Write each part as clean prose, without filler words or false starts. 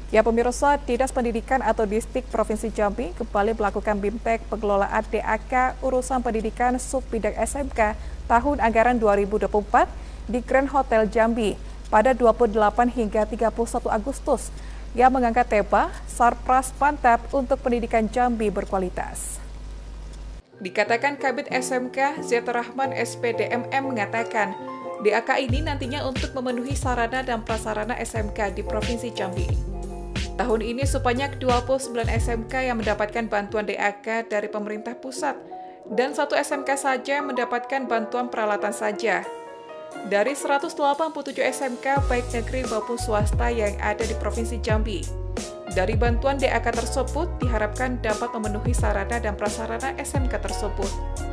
Ya pemirsa, Dinas Pendidikan atau Distrik Provinsi Jambi kembali melakukan BIMTEK pengelolaan DAK urusan pendidikan subbidang SMK tahun anggaran 2024 di Grand Hotel Jambi pada 28 hingga 31 Agustus yang mengangkat tema Sarpras Mantap untuk Pendidikan Jambi Berkualitas. Dikatakan Kabid SMK Zeta Rahman SPDMM mengatakan DAK ini nantinya untuk memenuhi sarana dan prasarana SMK di Provinsi Jambi. Tahun ini sebanyak 29 SMK yang mendapatkan bantuan DAK dari pemerintah pusat dan 1 SMK saja mendapatkan bantuan peralatan saja. Dari 187 SMK baik negeri maupun swasta yang ada di Provinsi Jambi. Dari bantuan DAK tersebut diharapkan dapat memenuhi sarana dan prasarana SMK tersebut.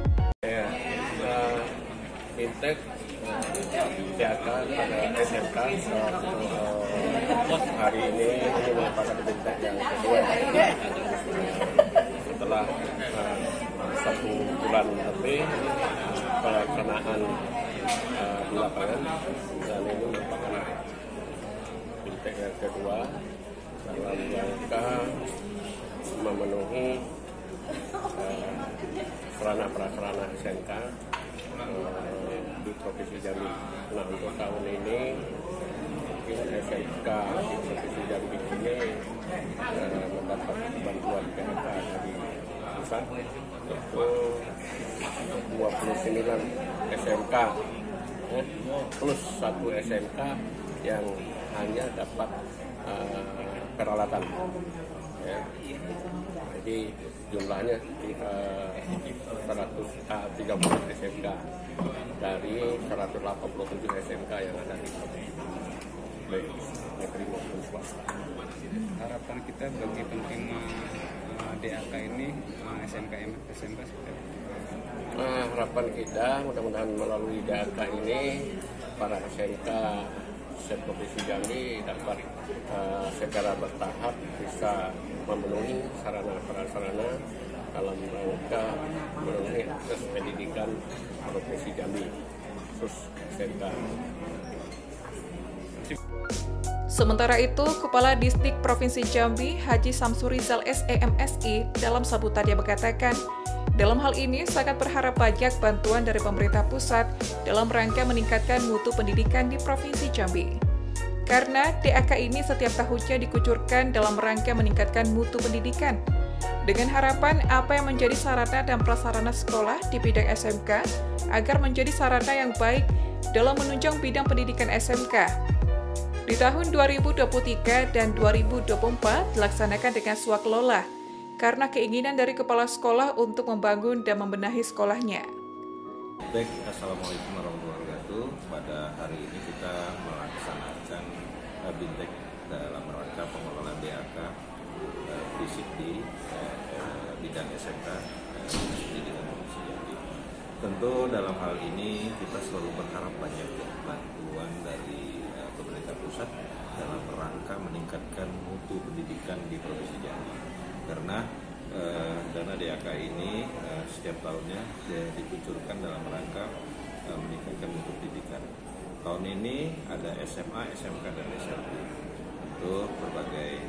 BIMTEK DAK pada SMK hari ini merupakan BIMTEK yang kedua setelah 1 bulan lebih pelaksanaan di lapangan, dan ini merupakan BIMTEK yang kedua dalam rangka memenuhi sarana prasarana SMK di Provinsi Jambi. Nah, untuk tahun ini mungkin SMK di Provinsi Jambi ini mendapat bantuan PHK dari pusat, yaitu 29 SMK plus 1 SMK yang hanya dapat peralatan. Ya. Jadi jumlahnya 130 SMK dari 187 SMK yang ada di baik negeri maupun swasta. Harapan kita bagi penerima DAK ini SMK seperti apa? Harapan kita mudah-mudahan melalui DAK ini para SMK Provinsi Jambi dapat secara bertahap bisa memenuhi sarana prasarana dalam rangka memenuhi akses pendidikan Provinsi Jambi khusus SMK. Sementara itu, Kepala Distrik Provinsi Jambi Haji Samsurizal SEMSI dalam sambutannya mengatakan, dalam hal ini sangat berharap banyak bantuan dari pemerintah pusat dalam rangka meningkatkan mutu pendidikan di Provinsi Jambi. Karena DAK ini setiap tahunnya dikucurkan dalam rangka meningkatkan mutu pendidikan. Dengan harapan apa yang menjadi sarana dan prasarana sekolah di bidang SMK agar menjadi sarana yang baik dalam menunjang bidang pendidikan SMK. Di tahun 2023 dan 2024 dilaksanakan dengan swakelola karena keinginan dari kepala sekolah untuk membangun dan membenahi sekolahnya. Baik, Assalamualaikum warahmatullahi wabarakatuh. Pada hari ini kita melaksanakan BIMTEK dalam rangka pengelolaan DAK fisik di bidang SMK Pendidikan Provinsi Jambi. Tentu dalam hal ini kita selalu berharap banyak bantuan dari pemerintah pusat dalam rangka meningkatkan mutu pendidikan di Provinsi Jambi. Karena dana DAK ini setiap tahunnya dikucurkan dalam rangka meningkatkan mutu pendidikan. Tahun ini ada SMA, SMK, dan SMP untuk berbagai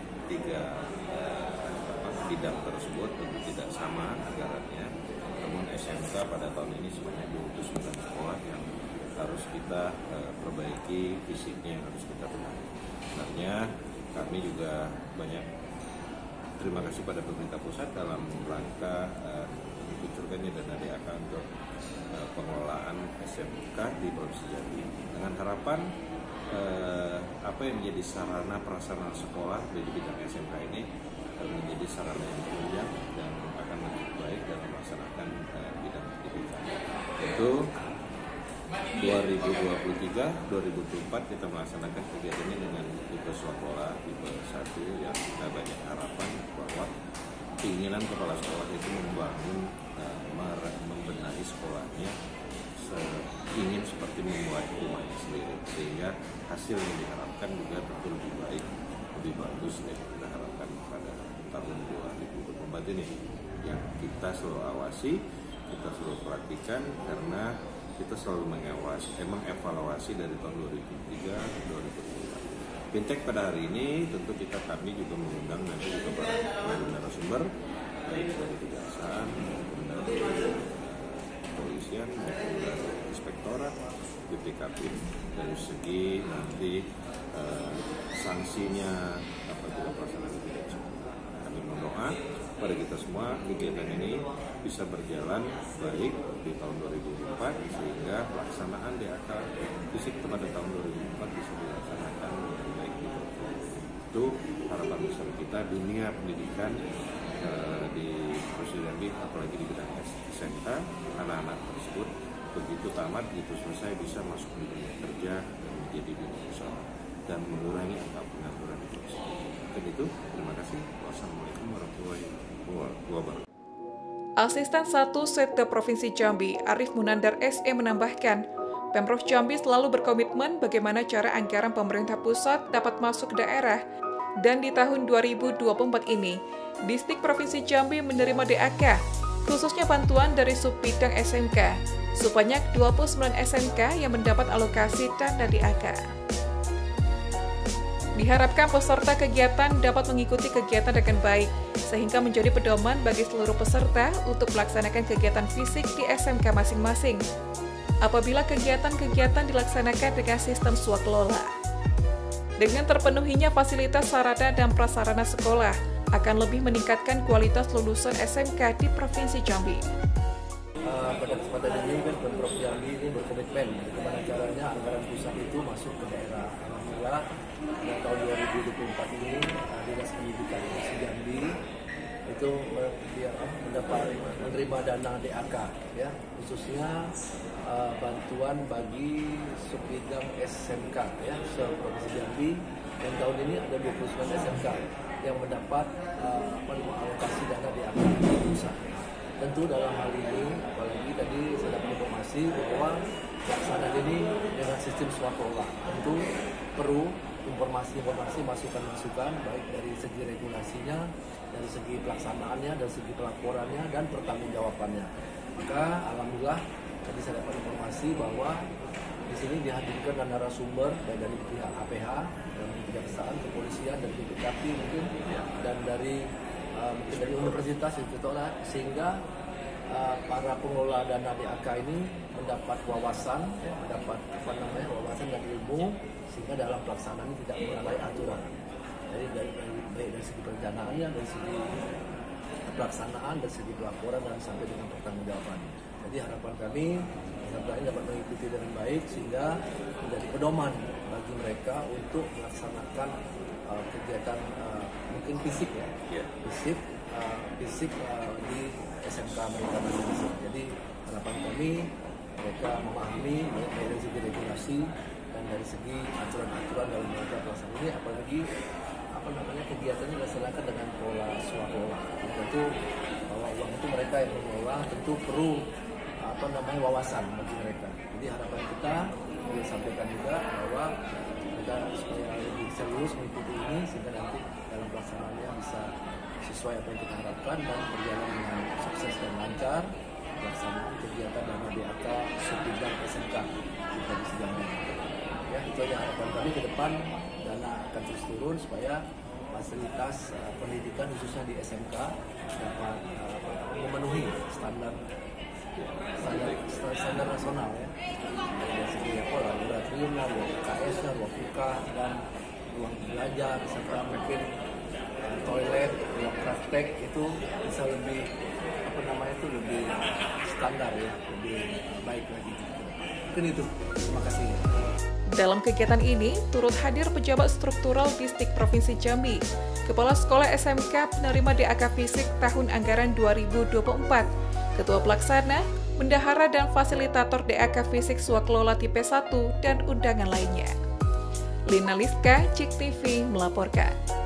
3 bidang tersebut, tentu tidak sama anggarannya. Namun SMK pada tahun ini sebanyak 29 sekolah yang harus kita perbaiki, fisiknya yang harus kita benahi. Sebenarnya kami juga banyak terima kasih pada pemerintah pusat dalam rangka dikucurkannya dana DAK untuk pengelolaan SMK di Provinsi Jambi, dengan harapan apa yang menjadi sarana prasarana sekolah di bidang SMK ini menjadi sarana yang menunjang dan akan lebih baik dalam melaksanakan bidang pendidikan. Itu 2023-2024 kita melaksanakan kegiatan ini dengan tipe swakelola tipe 1 yang kita banyak harapan bahwa keinginan kepala sekolah itu membangun membenahi sekolahnya ingin seperti membuat rumahnya sendiri, sehingga hasil yang diharapkan juga tentu lebih baik, lebih bagus dari kita harapkan pada tahun 2024 ini, yang kita selalu awasi, kita selalu perhatikan, karena kita selalu mengawasi, emang evaluasi dari tahun 2003 ke 2004. Bintek pada hari ini tentu kami juga mengundang nanti juga para narasumber baik dari kejaksaan maupun dari kepolisian maupun dari inspektorat BPKP dari segi nanti sanksinya apabila pelaksanaan tidak bisa. Kami berdoa pada kita semua kegiatan ini bisa berjalan baik di tahun 2004 sehingga pelaksanaan DAK fisik pada tahun 2004 bisa dilaksanakan dengan baik di provinsi. Itu harapan besar kita dunia pendidikan di Provinsi Jambi, apalagi di bidang SMK, anak-anak tersebut begitu tamat, begitu selesai bisa masuk di dunia kerja dan menjadi dunia usaha dan mengurangi angka pengangguran di provinsi. Dan itu, terima kasih. Wassalamualaikum warahmatullahi wabarakatuh. Asisten 1 Setda Provinsi Jambi, Arif Munandar SE menambahkan, Pemprov Jambi selalu berkomitmen bagaimana cara anggaran pemerintah pusat dapat masuk ke daerah, dan di tahun 2024 ini, Distrik Provinsi Jambi menerima DAK, khususnya bantuan dari Subbidang SMK, sebanyak 29 SMK yang mendapat alokasi dana DAK. Diharapkan peserta kegiatan dapat mengikuti kegiatan dengan baik, sehingga menjadi pedoman bagi seluruh peserta untuk melaksanakan kegiatan fisik di SMK masing-masing. Apabila kegiatan-kegiatan dilaksanakan dengan sistem swakelola. Dengan terpenuhinya fasilitas sarana dan prasarana sekolah, akan lebih meningkatkan kualitas lulusan SMK di Provinsi Jambi. Pada kesempatan ini kan Pemprov Jambi ini berkomitmen bagaimana caranya anggaran pusat itu masuk ke daerah. Alhamdulillah pada tahun 2024 ini Dinas Pendidikan Provinsi Jambi itu menerima dana DAK, ya, khususnya bantuan bagi Subbidang SMK, ya, se-Provinsi Jambi. Dan tahun ini ada 29 SMK yang mendapat alokasi dana DAK pusat. Tentu dalam hal ini, apalagi tadi saya dapat informasi bahwa pelaksanaan ini dengan sistem swakelola, tentu perlu informasi-informasi, masukan-masukan baik dari segi regulasinya, dari segi pelaksanaannya, dari segi pelaporannya, dan pertanggungjawabannya. Maka alhamdulillah tadi saya dapat informasi bahwa di sini dihadirkan narasumber baik dari pihak APH, dari kejaksaan, kepolisian, dan BPKP mungkin, dan dari mungkin dari universitas itu, sehingga para pengelola dana DAK ini mendapat wawasan, mendapat wawasan dan ilmu, sehingga dalam pelaksanaan tidak melalui aturan. Jadi dari segi perencanaannya, dari segi pelaksanaan, dari segi pelaporan, dan sampai dengan pertanggungjawaban. Jadi harapan kami peserta ini dapat mengikuti dengan baik sehingga menjadi pedoman bagi mereka untuk melaksanakan kegiatan mungkin fisik, ya, fisik di SMK mereka masing-masing. Jadi harapan kami mereka memahami dari segi regulasi dan dari segi aturan-aturan dalam mereka pelaksanaan ini, apalagi kegiatannya dilaksanakan dengan pola swakelola. Tentu bahwa uang itu mereka yang mengelola, tentu perlu wawasan bagi mereka. Jadi harapan kita disampaikan juga bahwa kita supaya lebih serius mengikuti ini sehingga nanti dalam pelaksanaannya bisa sesuai apa yang kita harapkan dan berjalan dengan sukses dan lancar pelaksanaan kegiatan dana DAK Subbidang SMK di Provinsi Jambi. Ya, itu aja harapan kami ke depan, dana akan terus turun supaya fasilitas pendidikan khususnya di SMK dapat memenuhi standar nasional, ya, dari segi laboratorium, ruang UKS, ruang UK, dan ruang belajar serta mungkin toilet, ruang praktek itu bisa lebih lebih standar, ya, lebih baik lagi. Mungkin itu. Terima kasih. Dalam kegiatan ini, turut hadir pejabat struktural Distrik Provinsi Jambi, Kepala Sekolah SMK penerima DAK Fisik tahun anggaran 2024, Ketua Pelaksana, Bendahara dan Fasilitator DAK Fisik Swakelola Tipe 1, dan undangan lainnya. Lina Liska, CIK TV melaporkan.